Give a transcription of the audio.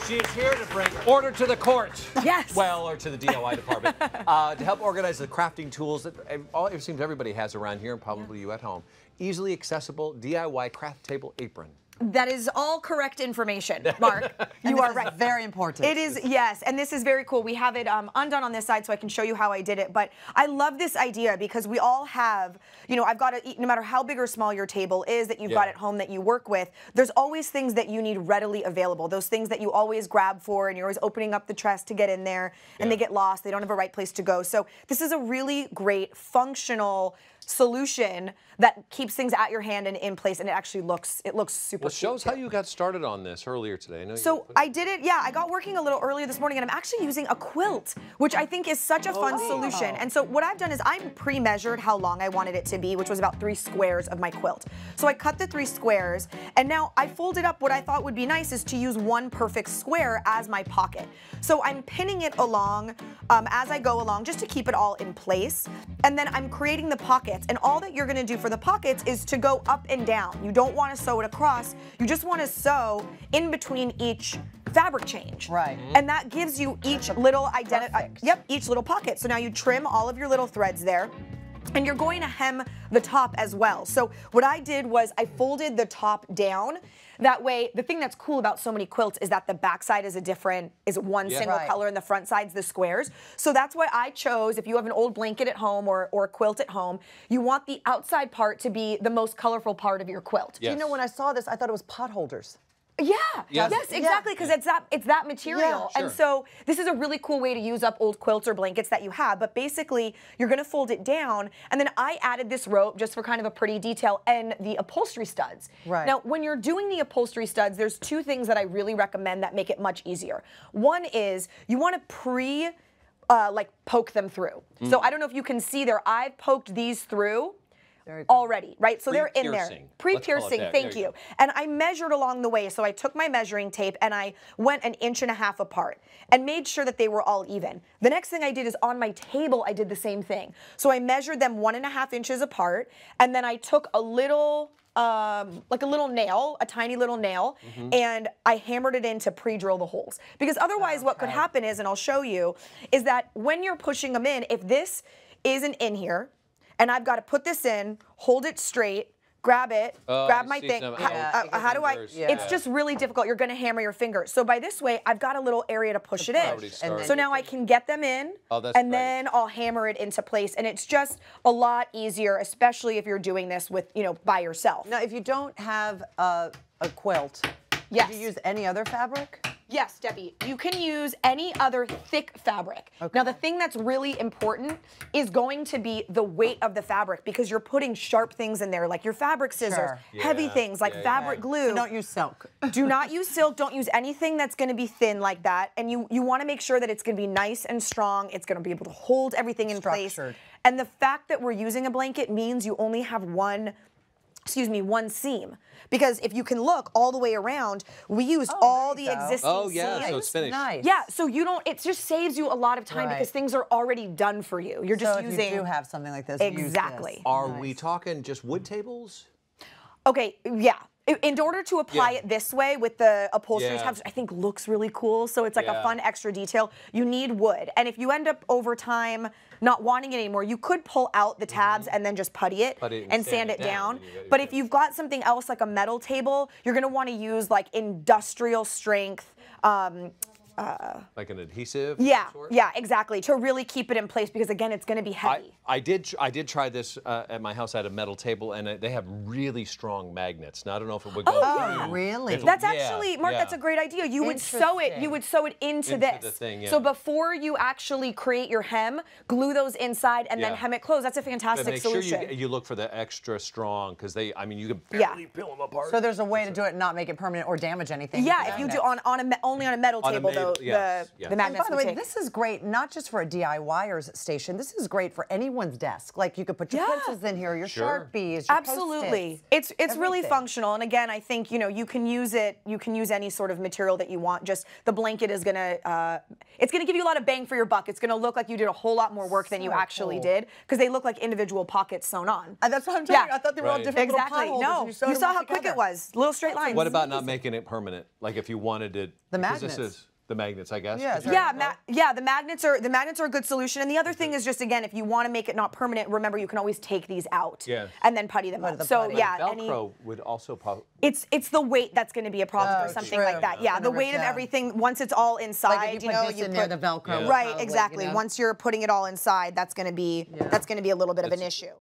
She is here to bring order to the court. Yes. Well, or to the DIY department. To help organize the crafting tools that it seems everybody has around here, and probably you at home. Easily accessible DIY craft table apron. That is all correct information, Mark. You are right. Very important. It is, yes, and this is very cool. We have it undone on this side so I can show you how I did it, but I love this idea because we all have, you know, I've got to, no matter how big or small your table is that you've got at home that you work with, there's always things that you need readily available, those things that you always grab for and you're always opening up the chest to get in there and they get lost, they don't have a right place to go. So this is a really great functional solution that keeps things at your hand and in place, and it actually looks super Well, show us how you got started on this earlier today. I know so I did it, I got working a little earlier this morning, and I'm actually using a quilt, which I think is such a fun solution. And so what I've done is I'm pre-measured how long I wanted it to be, which was about 3 squares of my quilt. So I cut the 3 squares, and now I folded up. What I thought would be nice is to use one perfect square as my pocket. So I'm pinning it along as I go along just to keep it all in place, and then I'm creating the pockets. And all that you're gonna do for the pockets is to go up and down. You don't wanna sew it across, you just wanna sew in between each fabric change. Right. And that gives you each little each little pocket. So now you trim all of your little threads there. And you're going to hem the top as well. So what I did was I folded the top down. That way, the thing that's cool about so many quilts is that the back side is one single color and the front side's the squares. So that's why I chose, if you have an old blanket at home or a quilt at home, you want the outside part to be the most colorful part of your quilt. You know, when I saw this, I thought it was pot holders. Yeah, yes, exactly, because it's that material. And so this is a really cool way to use up old quilts or blankets that you have, but basically you're gonna fold it down, and then I added this rope just for kind of a pretty detail and the upholstery studs. Right. Now, when you're doing the upholstery studs, there's 2 things that I really recommend that make it much easier. One is you wanna poke them through. So I don't know if you can see there, I've poked these through already, right? So they're in there. Pre-piercing, thank you. And I measured along the way. So I took my measuring tape and I went 1.5 inches apart and made sure that they were all even. The next thing I did is on my table, I did the same thing. So I measured them 1.5 inches apart, and then I took a little, like a little nail, a tiny little nail, and I hammered it in to pre-drill the holes. Because otherwise what could happen is, and I'll show you, is that when you're pushing them in, if this isn't in here, and I've got to put this in, hold it straight, grab it, grab my thing. How do I? It's just really difficult. You're going to hammer your fingers. So by this way, I've got a little area to push it in. So now I can get them in, and then I'll hammer it into place. And it's just a lot easier, especially if you're doing this with, by yourself. Now, if you don't have a quilt, do you use any other fabric? Yes, Debbie, you can use any other thick fabric. Now, the thing that's really important is going to be the weight of the fabric, because you're putting sharp things in there, like your fabric scissors, heavy things like fabric glue. So don't use silk. Do not use silk. Don't use anything that's going to be thin like that. And you want to make sure that it's going to be nice and strong. It's going to be able to hold everything in place. And the fact that we're using a blanket means you only have one seam. Because if you can look all the way around, we used all the existing seams. So it's finished. Nice. Yeah, so it just saves you a lot of time because things are already done for you. You're just using. So if you do have something like this, exactly. Use this. Are we talking just wood tables? Okay, yeah. In order to apply it this way with the upholstery tabs, I think looks really cool. So it's like a fun extra detail. You need wood. And if you end up over time not wanting it anymore, you could pull out the tabs and then just putty it and sand it down. But if you've got something else like a metal table, you're going to want to use like industrial strength like an adhesive? Yeah, exactly, to really keep it in place, because again, it's going to be heavy. I did try this at my house. I had a metal table, and they have really strong magnets. Now I don't know if it would go. Oh, really? That's actually, Mark. That's a great idea. You would sew it. You would sew it into this. The thing, So before you actually create your hem, glue those inside and then hem it closed. That's a fantastic solution. Make sure you look for the extra strong, because you can barely peel them apart. So there's a way to do it and not make it permanent or damage anything. Yeah, if you do only on a metal table, though. yes, the magnets and by the way, this is great not just for a DIYer's station. This is great for anyone's desk. Like you could put your pencils in here, your Sharpies, your Absolutely. It's really functional. And again, I think, you know, you can use it. You can use any sort of material that you want. Just the blanket is gonna it's gonna give you a lot of bang for your buck. It's gonna look like you did a whole lot more work than you actually did, because they look like individual pockets sewn on. And that's what I'm telling you. I thought they were all different Exactly. little potholes. No, you saw how quick it was. Little straight lines. What about not making it permanent? Like if you wanted to, the magnets. This is the magnets, I guess. Yeah, the magnets are a good solution. And the other thing is just, again, if you want to make it not permanent, remember you can always take these out and then putty them up. So yeah, Velcro would also it's the weight that's going to be a problem or something like that. Yeah, the weight of everything once it's all inside. Like if you put this in there, the Velcro. Right, exactly. Once you're putting it all inside, that's going to be a little bit of an issue.